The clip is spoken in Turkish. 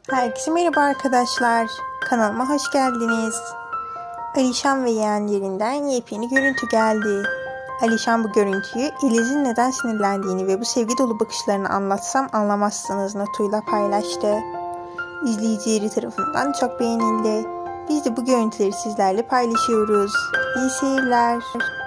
Herkese merhaba arkadaşlar. Kanalıma hoş geldiniz. Alişan ve yeğenlerinden yepyeni görüntü geldi. Alişan bu görüntüyü Eliz'in neden sinirlendiğini ve bu sevgi dolu bakışlarını anlatsam anlamazsınız notuyla paylaştı. İzleyicileri tarafından çok beğenildi. Biz de bu görüntüleri sizlerle paylaşıyoruz. İyi seyirler.